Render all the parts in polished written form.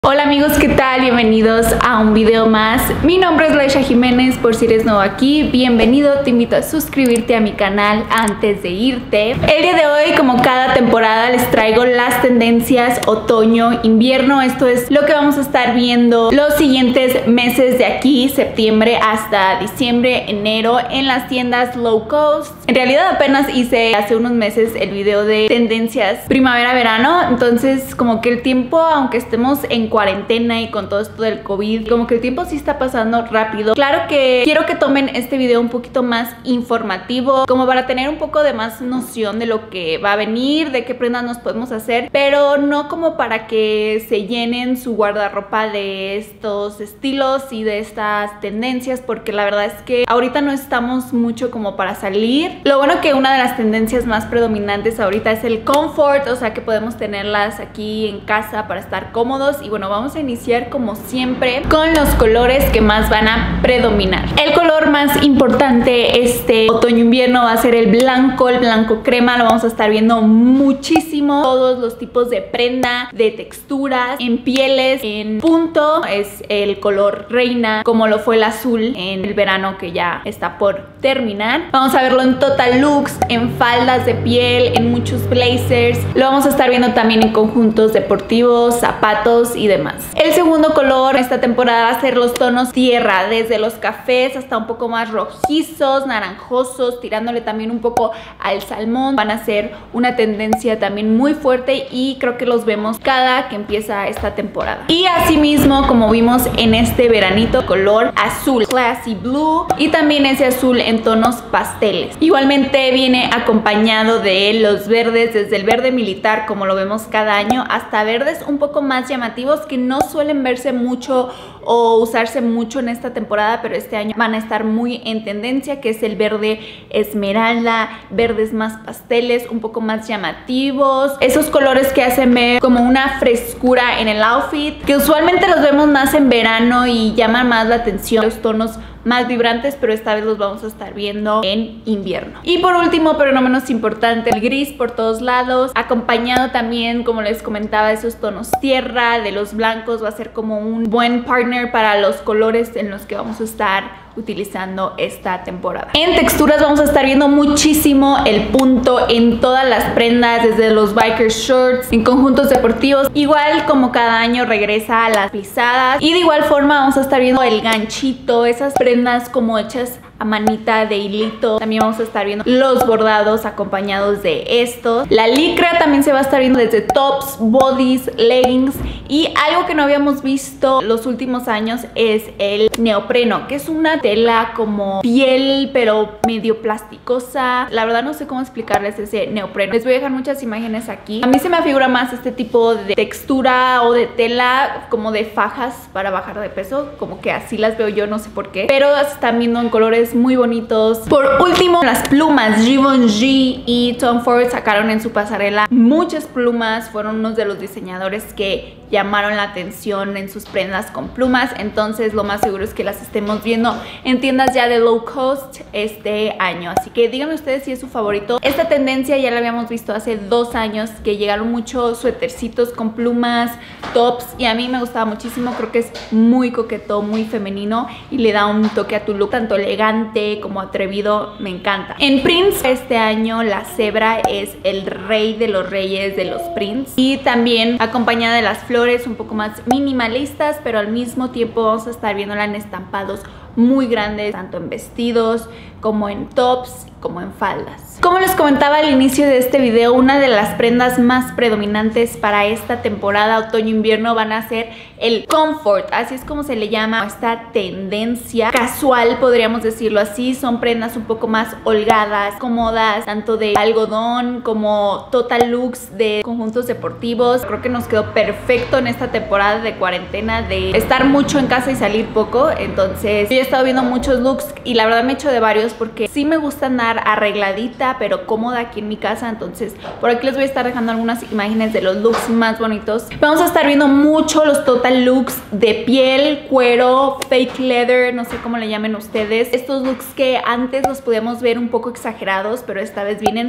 Hola amigos, ¿qué tal? Bienvenidos a un video más. Mi nombre es Laisha Jiménez, por si eres nuevo aquí, bienvenido. Te invito a suscribirte a mi canal antes de irte. El día de hoy, como cada temporada, les traigo las tendencias otoño-invierno. Esto es lo que vamos a estar viendo los siguientes meses de aquí, septiembre hasta diciembre, enero, en las tiendas low cost. En realidad apenas hice hace unos meses el video de tendencias primavera-verano, entonces como que el tiempo, aunque estemos en cuarentena y con todo esto del COVID, como que el tiempo sí está pasando rápido. Claro que quiero que tomen este video un poquito más informativo, como para tener un poco de más noción de lo que va a venir, de qué prendas nos podemos hacer, pero no como para que se llenen su guardarropa de estos estilos y de estas tendencias, porque la verdad es que ahorita no estamos mucho como para salir. Lo bueno que una de las tendencias más predominantes ahorita es el comfort, o sea que podemos tenerlas aquí en casa para estar cómodos. Y bueno, vamos a iniciar como siempre con los colores que más van a predominar. El color más importante este otoño-invierno va a ser el blanco crema. Lo vamos a estar viendo muchísimo. Todos los tipos de prenda, de texturas, en pieles, en punto. Es el color reina, como lo fue el azul en el verano que ya está por terminar. Vamos a verlo en total looks, en faldas de piel, en muchos blazers. Lo vamos a estar viendo también en conjuntos deportivos, zapatos y demás. El segundo color esta temporada va a ser los tonos tierra, desde los cafés hasta un poco más rojizos, naranjosos, tirándole también un poco al salmón. Van a ser una tendencia también muy fuerte y creo que los vemos cada que empieza esta temporada. Y asimismo, como vimos en este veranito, color azul, classy blue, y también ese azul en tonos pasteles. Igualmente viene acompañado de los verdes, desde el verde militar, como lo vemos cada año, hasta verdes un poco más llamativos que no suelen verse mucho o usarse mucho en esta temporada, pero este año van a estar muy en tendencia, que es el verde esmeralda, verdes más pasteles, un poco más llamativos, esos colores que hacen ver como una frescura en el outfit, que usualmente los vemos más en verano y llaman más la atención, los tonos más vibrantes, pero esta vez los vamos a estar viendo en invierno. Y por último, pero no menos importante, el gris por todos lados, acompañado también, como les comentaba, de esos tonos tierra, de los blancos. Va a ser como un buen partner para los colores en los que vamos a estar utilizando esta temporada. En texturas vamos a estar viendo muchísimo el punto en todas las prendas, desde los biker shorts, en conjuntos deportivos. Igual como cada año regresa a las plisadas, y de igual forma vamos a estar viendo el ganchito, esas prendas como hechas a manita de hilito. También vamos a estar viendo los bordados acompañados de estos. La licra también se va a estar viendo desde tops, bodies, leggings, y algo que no habíamos visto los últimos años es el neopreno, que es una tela como piel pero medio plasticosa. La verdad no sé cómo explicarles ese neopreno. Les voy a dejar muchas imágenes aquí. A mí se me figura más este tipo de textura o de tela como de fajas para bajar de peso, como que así las veo yo, no sé por qué, pero se están viendo en colores muy bonitos. Por último, las plumas. Givenchy y Tom Ford sacaron en su pasarela muchas plumas. Fueron unos de los diseñadores que llamaron la atención en sus prendas con plumas, entonces lo más seguro es que las estemos viendo en tiendas ya de low cost este año. Así que díganme ustedes si es su favorito. Esta tendencia ya la habíamos visto hace 2 años, que llegaron muchos suétercitos con plumas, tops, y a mí me gustaba muchísimo. Creo que es muy coqueto, muy femenino y le da un toque a tu look, tanto elegante como atrevido. Me encanta. En prints este año la cebra es el rey de los reyes de los prints, y también acompañada de las flores un poco más minimalistas, pero al mismo tiempo vamos a estar viéndola en estampados muy grandes, tanto en vestidos como en tops, como en faldas. Como les comentaba al inicio de este video, una de las prendas más predominantes para esta temporada otoño-invierno van a ser el comfort, así es como se le llama esta tendencia casual, podríamos decirlo así. Son prendas un poco más holgadas, cómodas, tanto de algodón como total looks de conjuntos deportivos. Creo que nos quedó perfecto en esta temporada de cuarentena, de estar mucho en casa y salir poco. Entonces yo he estado viendo muchos looks y la verdad me he hecho de varios, porque sí me gusta andar arregladita pero cómoda aquí en mi casa. Entonces por aquí les voy a estar dejando algunas imágenes de los looks más bonitos. Vamos a estar viendo mucho los total looks de piel, cuero, fake leather, no sé cómo le llamen ustedes. Estos looks que antes los podíamos ver un poco exagerados, pero esta vez vienen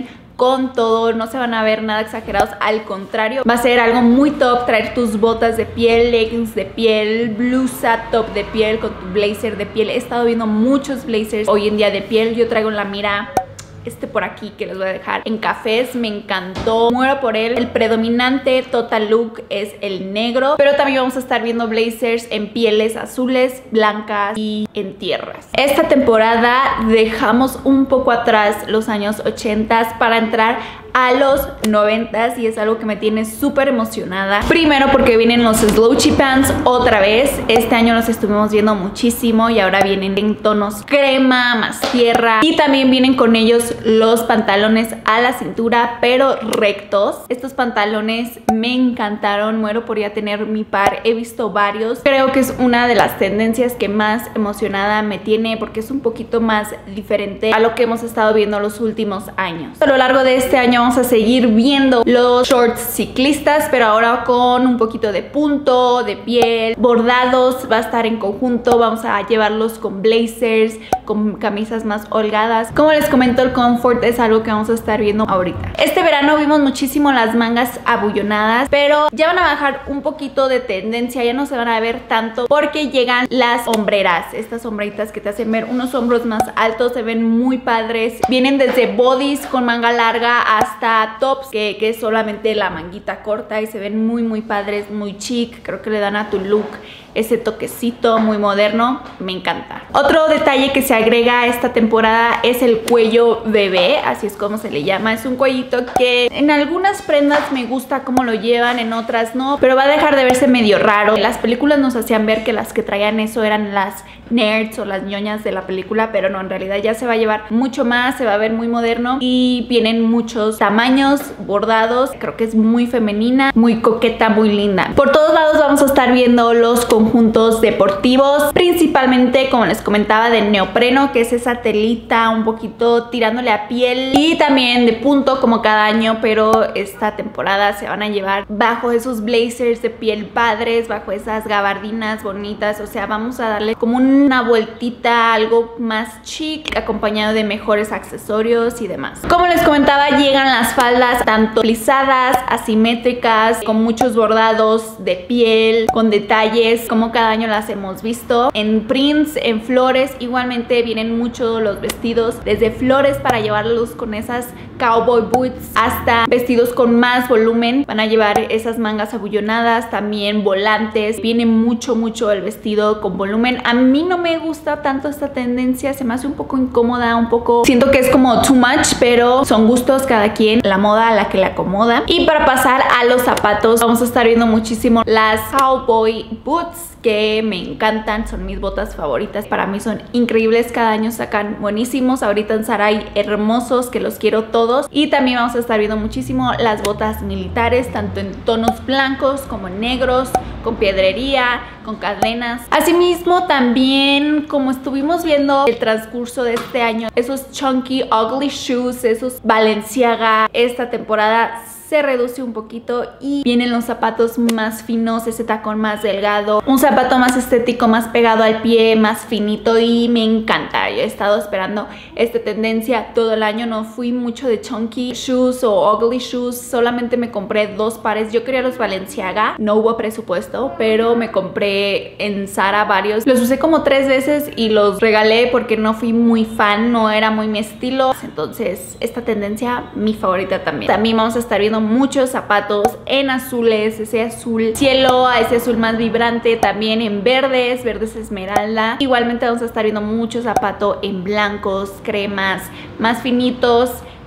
con todo, no se van a ver nada exagerados, al contrario, va a ser algo muy top traer tus botas de piel, leggings de piel, blusa, top de piel con tu blazer de piel. He estado viendo muchos blazers hoy en día de piel. Yo traigo en la mira por aquí que les voy a dejar en cafés, me encantó, muero por él. El predominante total look es el negro, pero también vamos a estar viendo blazers en pieles azules, blancas y en tierras. Esta temporada dejamos un poco atrás los años 80 para entrar a los 90s y es algo que me tiene súper emocionada. Primero porque vienen los slouchy pants otra vez. Este año los estuvimos viendo muchísimo y ahora vienen en tonos crema más tierra, y también vienen con ellos los pantalones a la cintura pero rectos. Estos pantalones me encantaron, muero por ya tener mi par, he visto varios. Creo que es una de las tendencias que más emocionada me tiene porque es un poquito más diferente a lo que hemos estado viendo los últimos años. A lo largo de este año vamos a seguir viendo los shorts ciclistas, pero ahora con un poquito de punto, de piel, bordados, va a estar en conjunto. Vamos a llevarlos con blazers, con camisas más holgadas. Como les comento, el comfort es algo que vamos a estar viendo ahorita. Este verano vimos muchísimo las mangas abullonadas, pero ya van a bajar un poquito de tendencia, ya no se van a ver tanto porque llegan las hombreras, estas hombreritas que te hacen ver unos hombros más altos, se ven muy padres. Vienen desde bodies con manga larga hasta tops que es solamente la manguita corta y se ven muy padres, muy chic. Creo que le dan a tu look ese toquecito muy moderno, me encanta. Otro detalle que se agrega a esta temporada es el cuello bebé, así es como se le llama. Es un cuellito que en algunas prendas me gusta cómo lo llevan, en otras no, pero va a dejar de verse medio raro. Las películas nos hacían ver que las que traían eso eran las nerds o las ñoñas de la película, pero no, en realidad ya se va a llevar mucho más, se va a ver muy moderno y vienen muchos tamaños bordados. Creo que es muy femenina, muy coqueta, muy linda. Por todos lados vamos a estar viendo los conjuntos deportivos, principalmente, como les comentaba, de neopreno, que es esa telita un poquito tirándole a piel, y también de punto como cada año, pero esta temporada se van a llevar bajo esos blazers de piel padres, bajo esas gabardinas bonitas. O sea, vamos a darle como una vueltita, algo más chic, acompañado de mejores accesorios y demás. Como les comentaba, llegan las faldas tanto plisadas, asimétricas, con muchos bordados de piel, con detalles como cada año las hemos visto, en prints, en flores. Igualmente vienen mucho los vestidos, desde flores para llevarlos con esas cowboy boots hasta vestidos con más volumen. Van a llevar esas mangas abullonadas, también volantes. Viene mucho el vestido con volumen. A mí no me gusta tanto esta tendencia, se me hace un poco incómoda, un poco, siento que es como too much, pero son gustos cada quien, la moda a la que le acomoda. Y para pasar a los zapatos, vamos a estar viendo muchísimo las cowboy boots, que me encantan, son mis botas favoritas, para mí son increíbles, cada año sacan buenísimos. Ahorita en Zara hay hermosos que los quiero todos. Y también vamos a estar viendo muchísimo las botas militares, tanto en tonos blancos como negros, con piedrería, con cadenas. Asimismo, también, como estuvimos viendo el transcurso de este año, esos chunky ugly shoes, esos Balenciaga, esta temporada se reduce un poquito y vienen los zapatos más finos, ese tacón más delgado, un zapato más estético, más pegado al pie, más finito, y me encanta. Yo he estado esperando esta tendencia todo el año. No fui mucho de chunky shoes o ugly shoes, solamente me compré 2 pares. Yo quería los Balenciaga, no hubo presupuesto, pero me compré en Zara varios. Los usé como 3 veces y los regalé porque no fui muy fan, no era muy mi estilo. Entonces esta tendencia, mi favorita también. También vamos a estar viendo muchos zapatos en azules, ese azul cielo, a ese azul más vibrante, también en verdes esmeralda. Igualmente vamos a estar viendo mucho zapato en blancos, cremas, más finitos,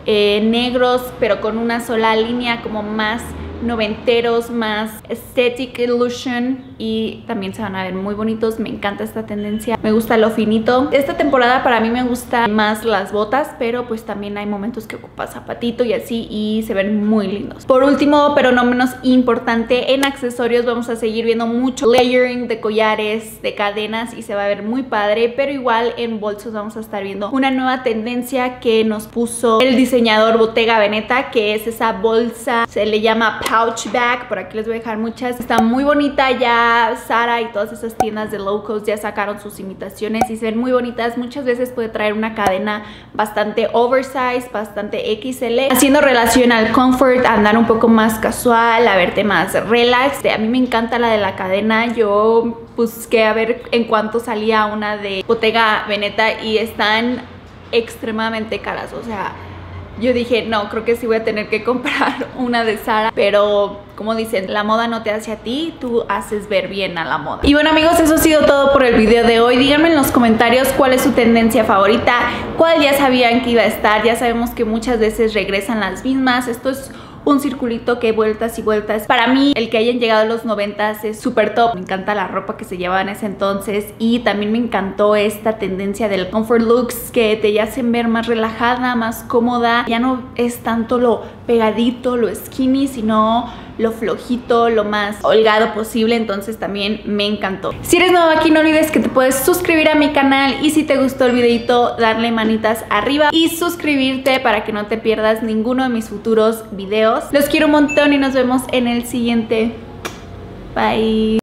negros, pero con una sola línea, como más noventeros, más aesthetic illusion, y también se van a ver muy bonitos. Me encanta esta tendencia, me gusta lo finito. Esta temporada para mí me gustan más las botas, pero pues también hay momentos que ocupa zapatito y así, y se ven muy lindos. Por último, pero no menos importante, en accesorios vamos a seguir viendo mucho layering de collares, de cadenas, y se va a ver muy padre. Pero igual en bolsos vamos a estar viendo una nueva tendencia que nos puso el diseñador Bottega Veneta, que es esa bolsa, se le llama pouch bag. Por aquí les voy a dejar muchas. Está muy bonita. Ya Zara y todas esas tiendas de low cost ya sacaron sus imitaciones y se ven muy bonitas. Muchas veces puede traer una cadena bastante oversize, bastante XL, haciendo relación al comfort, a andar un poco más casual, a verte más relax. A mí me encanta la de la cadena. Yo busqué a ver en cuánto salía una de Bottega Veneta y están extremadamente caras. O sea, yo dije, no, creo que sí voy a tener que comprar una de Zara. Pero como dicen, la moda no te hace a ti, tú haces ver bien a la moda. Y bueno amigos, eso ha sido todo por el video de hoy. Díganme en los comentarios cuál es su tendencia favorita, cuál ya sabían que iba a estar. Ya sabemos que muchas veces regresan las mismas. Esto es un circulito que vueltas y vueltas. Para mí, el que hayan llegado a los 90s es súper top. Me encanta la ropa que se llevaba en ese entonces y también me encantó esta tendencia del comfort looks que te hacen ver más relajada, más cómoda. Ya no es tanto lo pegadito, lo skinny, sino lo flojito, lo más holgado posible. Entonces también me encantó. Si eres nuevo aquí, no olvides que te puedes suscribir a mi canal y si te gustó el videito, darle manitas arriba y suscribirte para que no te pierdas ninguno de mis futuros videos. Los quiero un montón y nos vemos en el siguiente. Bye.